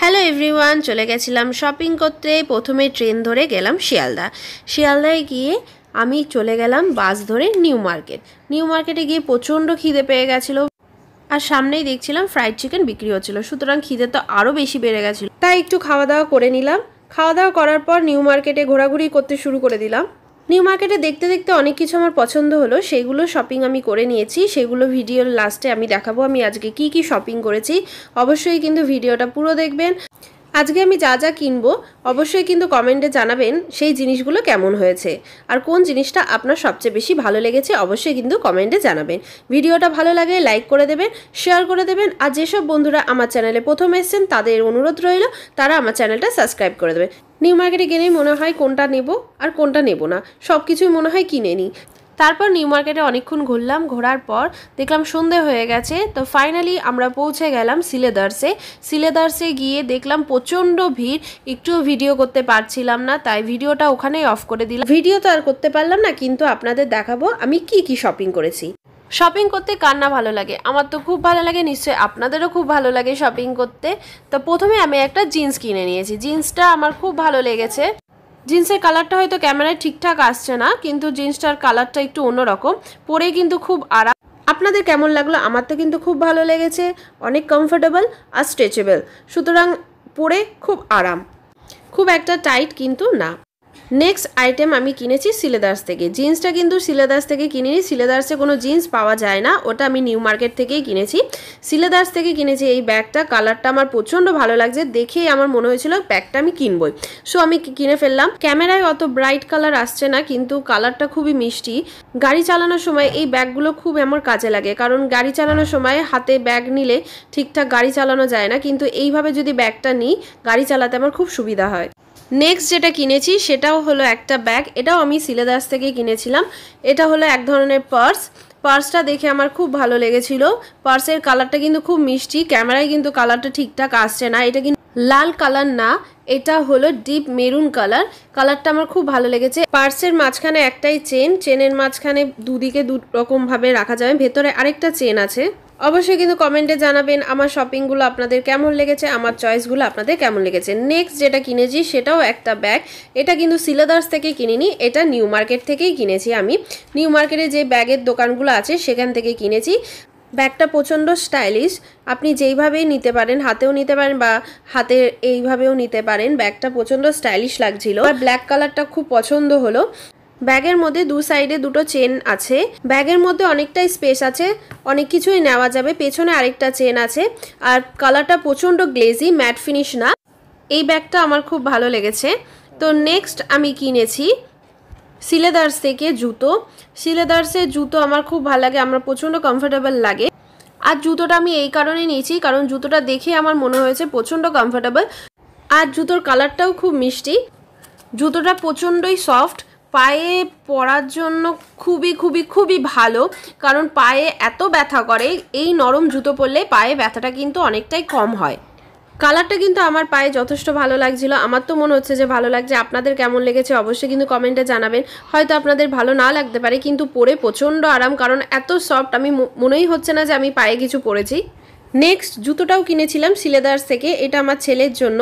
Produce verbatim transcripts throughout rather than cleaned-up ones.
Hello everyone, চলে গেছিলাম shopping করতে। প্রথমে ট্রেন ধরে গেলাম শিয়ালদা। শিয়ালদায় গিয়ে আমি চলে গেলাম বাস ধরে নিউ মার্কেট। নিউ মার্কেটে গিয়ে প্রচণ্ড খিদে পেয়ে গেছিলো, আর সামনেই দেখছিলাম ফ্রাইড চিকেন বিক্রি হচ্ছিলো, সুতরাং খিদে তো আরও বেশি বেড়ে গেছিলো। তাই একটু খাওয়া দাওয়া করে নিলাম। খাওয়া দাওয়া করার পর নিউ মার্কেটে ঘোরাঘুরি করতে শুরু করে দিলাম। নিউ মার্কেটে দেখতে দেখতে অনেক কিছু আমার পছন্দ হলো, সেগুলো শপিং আমি করে নিয়েছি। সেগুলো ভিডিওর লাস্টে আমি দেখাবো আমি আজকে কি কি শপিং করেছি। অবশ্যই কিন্তু ভিডিওটা পুরো দেখবেন। আজকে আমি যা যা কিনবো অবশ্যই কিন্তু কমেন্টে জানাবেন সেই জিনিসগুলো কেমন হয়েছে, আর কোন জিনিসটা আপনার সবচেয়ে বেশি ভালো লেগেছে অবশ্যই কিন্তু কমেন্টে জানাবেন। ভিডিওটা ভালো লাগে লাইক করে দেবেন, শেয়ার করে দেবেন, আর যেসব বন্ধুরা আমার চ্যানেলে প্রথম এসেছেন তাদের অনুরোধ রইল তারা আমার চ্যানেলটা সাবস্ক্রাইব করে দেবেন। নিউ মার্কেটে গেলেই মনে হয় কোনটা নেব আর কোনটা নেব না, সব কিছুই মনে হয় কিনে নিই। তারপর নিউ মার্কেটে অনেকক্ষণ ঘুরলাম, ঘোরার পর দেখলাম সন্ধে হয়ে গেছে। তো ফাইনালি আমরা পৌঁছে গেলাম সিলেদার্সে। সিলেদার্সে গিয়ে দেখলাম প্রচণ্ড ভিড়, একটুও ভিডিও করতে পারছিলাম না, তাই ভিডিওটা ওখানেই অফ করে দিলাম। ভিডিও তো আর করতে পারলাম না, কিন্তু আপনাদের দেখাবো আমি কি কি শপিং করেছি। শপিং করতে কার না ভালো লাগে, আমার তো খুব ভালো লাগে, নিশ্চয়ই আপনাদেরও খুব ভালো লাগে শপিং করতে। তো প্রথমে আমি একটা জিন্স কিনে নিয়েছি। জিন্সটা আমার খুব ভালো লেগেছে। জিন্সের কালারটা হয়তো ক্যামেরায় ঠিকঠাক আসছে না, কিন্তু জিন্সটার কালারটা একটু অন্যরকম, পরে কিন্তু খুব আরাম। আপনাদের কেমন লাগলো? আমার তো কিন্তু খুব ভালো লেগেছে, অনেক কমফোর্টেবল আর স্ট্রেচেবল, সুতরাং পরে খুব আরাম, খুব একটা টাইট কিন্তু না। নেক্সট আইটেম আমি কিনেছি সিলেদার্স থেকে। জিন্সটা কিন্তু সিলেদার্স থেকে কিনিনি, সিলেদার্সে কোনো জিন্স পাওয়া যায় না, ওটা আমি নিউ মার্কেট থেকেই কিনেছি। সিলেদার্স থেকে কিনেছি এই ব্যাগটা। কালারটা আমার প্রচণ্ড ভালো লাগছে, দেখেই আমার মনে হয়েছিল ব্যাগটা আমি কিনবই, সো আমি কিনে ফেললাম। ক্যামেরায় অত ব্রাইট কালার আসছে না, কিন্তু কালারটা খুবই মিষ্টি। গাড়ি চালানোর সময় এই ব্যাগগুলো খুব আমার কাজে লাগে, কারণ গাড়ি চালানোর সময় হাতে ব্যাগ নিলে ঠিকঠাক গাড়ি চালানো যায় না, কিন্তু এইভাবে যদি ব্যাগটা নিই গাড়ি চালাতে আমার খুব সুবিধা হয়। নেক্সট যেটা কিনেছি সেটাও হলো একটা ব্যাগ, এটাও আমি সিলেদার্স থেকে কিনেছিলাম। এটা হলো এক ধরনের পার্স। পার্সটা দেখে আমার খুব ভালো লেগেছিল। পার্সের কালারটা কিন্তু খুব মিষ্টি, ক্যামেরায় কিন্তু কালারটা ঠিকঠাক আসছে না। এটা কিন্তু লাল কালার না, এটা হলো ডিপ মেরুন কালার। কালারটা আমার খুব ভালো লেগেছে। পার্সের মাঝখানে একটাই চেন, চেনের মাঝখানে দুদিকে দু রকমভাবে রাখা যাবে, ভেতরে আরেকটা চেন আছে। অবশ্যই কিন্তু কমেন্টে জানাবেন আমার শপিংগুলো আপনাদের কেমন লেগেছে, আমার চয়েসগুলো আপনাদের কেমন লেগেছে। নেক্সট যেটা কিনেছি সেটাও একটা ব্যাগ। এটা কিন্তু সিলেদার্স থেকে কিনিনি, এটা নিউ মার্কেট থেকেই কিনেছি আমি। নিউ মার্কেটে যে ব্যাগের দোকানগুলো আছে সেখান থেকে কিনেছি। ব্যাগটা প্রচণ্ড স্টাইলিশ, আপনি যেইভাবেই নিতে পারেন, হাতেও নিতে পারেন বা হাতে এইভাবেও নিতে পারেন। ব্যাগটা প্রচণ্ড স্টাইলিশ লাগছিল, আর ব্ল্যাক কালারটা খুব পছন্দ হলো। ব্যাগের মধ্যে দু সাইডে দুটো চেন আছে, ব্যাগের মধ্যে অনেকটাই স্পেস আছে, অনেক কিছুই নেওয়া যাবে। পেছনে আরেকটা চেন আছে, আর কালারটা প্রচণ্ড গ্লেজি, ম্যাট ফিনিশ না। এই ব্যাগটা আমার খুব ভালো লেগেছে। তো নেক্সট আমি কিনেছি সিলেদার্স থেকে জুতো। সিলেদার্সের জুতো আমার খুব ভালো লাগে, আমার প্রচণ্ড কমফোর্টেবল লাগে। আর জুতোটা আমি এই কারণে নিয়েছি কারণ জুতোটা দেখে আমার মনে হয়েছে প্রচণ্ড কমফোর্টেবল, আর জুতোর কালারটাও খুব মিষ্টি। জুতোটা প্রচণ্ডই সফট, পায়ে পরার জন্য খুবই খুবই খুবই ভালো, কারণ পায়ে এত ব্যথা করে, এই নরম জুতো পরলে পায়ে ব্যথাটা কিন্তু অনেকটাই কম হয়। কালারটা কিন্তু আমার পায়ে যথেষ্ট ভালো লাগছিল, আমার তো মনে হচ্ছে যে ভালো লাগছে। আপনাদের কেমন লেগেছে অবশ্যই কিন্তু কমেন্টে জানাবেন। হয়তো আপনাদের ভালো না লাগতে পারে, কিন্তু পরে প্রচণ্ড আরাম, কারণ এত সফট আমি মনেই হচ্ছে না যে আমি পায়ে কিছু পরেছি। নেক্সট জুতোটাও কিনেছিলাম সিলেদার্স থেকে, এটা আমার ছেলের জন্য।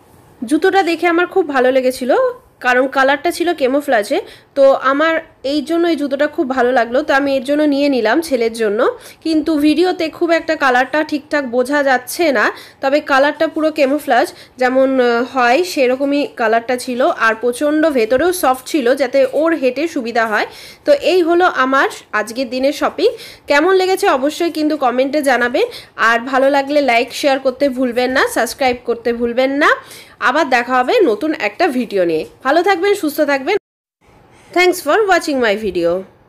জুতোটা দেখে আমার খুব ভালো লেগেছিল, কারণ কালারটা ছিল ক্যামোফ্লাজে, তো আমার এই জন্য এই জুতোটা খুব ভালো লাগলো, তো আমি এর জন্য নিয়ে নিলাম ছেলের জন্য। কিন্তু ভিডিওতে খুব একটা কালারটা ঠিকঠাক বোঝা যাচ্ছে না, তবে কালারটা পুরো ক্যামোফ্লাজ যেমন হয় সেরকমই কালারটা ছিল, আর প্রচণ্ড ভেতরেও সফট ছিল যাতে ওর হেঁটে সুবিধা হয়। তো এই হলো আমার আজকের দিনের শপিং। কেমন লেগেছে অবশ্যই কিন্তু কমেন্টে জানাবেন, আর ভালো লাগলে লাইক শেয়ার করতে ভুলবেন না, সাবস্ক্রাইব করতে ভুলবেন না। আবার দেখা হবে নতুন একটা ভিডিও নিয়ে। ভালো থাকবেন, সুস্থ থাকবেন। Thanks for watching my video.